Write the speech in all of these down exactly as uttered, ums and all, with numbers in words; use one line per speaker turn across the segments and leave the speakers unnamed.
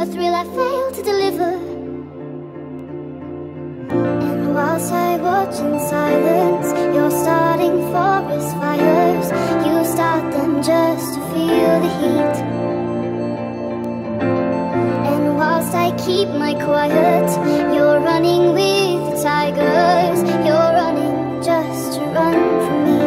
a thrill I failed to deliver. And whilst I watch in silence, you're starting forest fires. You start them just to feel the heat. And whilst I keep my quiet, you're running with the tigers. You're running just to run from me.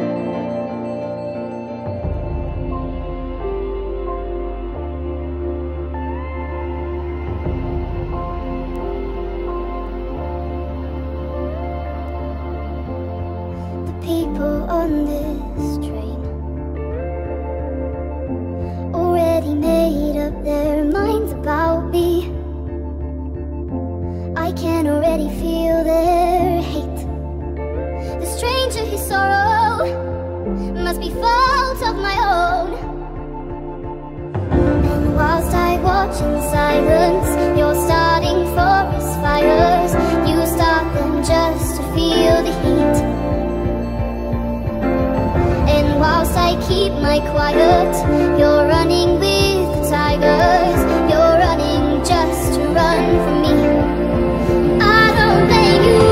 People on this train already made up their minds about me. I can already feel their hate. The stranger whose sorrow must be fault of my own. And whilst I watch in silence, you're starting forest fires. You start them just to feel the heat. Whilst I keep my quiet, you're running with the tigers. You're running just to run from me. I don't blame you.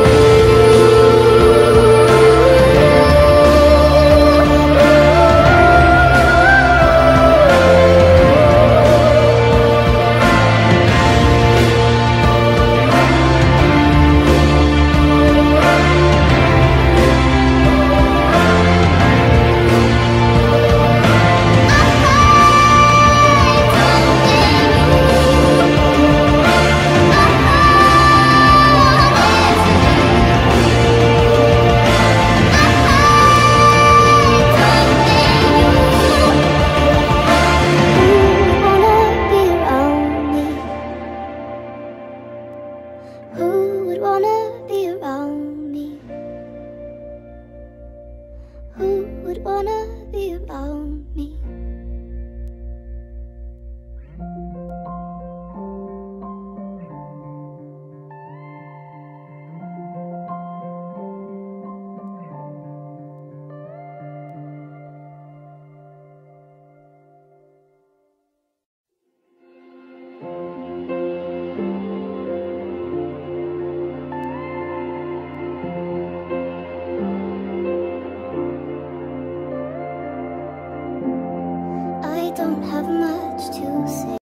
Who would wanna be around me? Who would wanna be around me? I don't have much to say.